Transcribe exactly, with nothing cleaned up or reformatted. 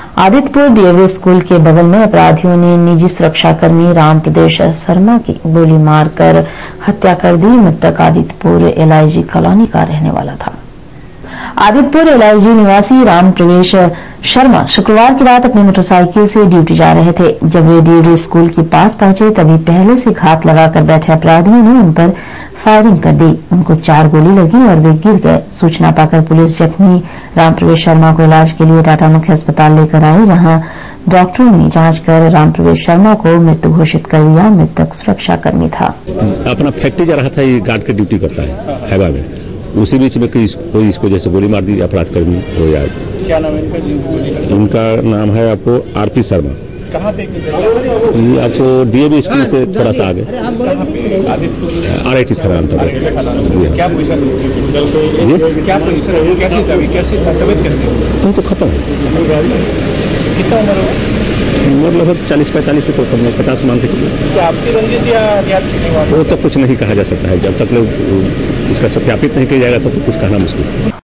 Adityapur DAV school के बगल में अपराधियों ने निजी सुरक्षाकर्मी राम प्रवेश शर्मा की गोली मारकर हत्या कर दी। मृतक आदित्यपुर एलआईजी कॉलोनी का रहने वाला था। आदित्यपुर एलआईजी निवासी राम प्रवेश शर्मा शुक्रवार की रात अपनी मोटरसाइकिल से ड्यूटी जा रहे थे। जब वे डीएवी स्कूल के पास पहुंचे तभी पहले से घात लगाकर बैठे अपराधियों ने उन पर फायरिंग कर दी। उनको चार गोली लगी और वे गिर गए। सूचना पाकर पुलिस जख्मी राम प्रवेश शर्मा को इलाज के लिए टाटा मुख्य अस्पताल लेकर आई, जहां डॉक्टरों ने जांच कर राम प्रवेश शर्मा को मृत घोषित कर दिया। मृतक सुरक्षाकर्मी था। अपना फैक्ट्री जा रहा था, ये गार्ड के ड्यूटी करता है हैवा में। उसी बीच में कोई कोई इसको जैसे गोली मार दी अपराध कर्मी हो या क्या नाम है इनका? उनका नाम है आपको आरपी शर्मा। कहाँ पे? ये आपको डीएवी स्कूल से थोड़ा सा आगे आर आई टी थाना अंतर। क्या पोजीशन क्या पोजीशन है? कैसी तबीयत कैसी तबीयत कैसी? तो खत्म है। कितना उम्र होगा? उम्र लगभग चालीस पैंतालीस से तो कम पचास मान के चलिए। क्या आपसी रंजिश या हथियार छीनने वाला? वो तो कुछ नहीं कहा जा सकता है। जब तक लोग इसका सत्यापित नहीं किया जाएगा तब तो कुछ कहना मुश्किल है।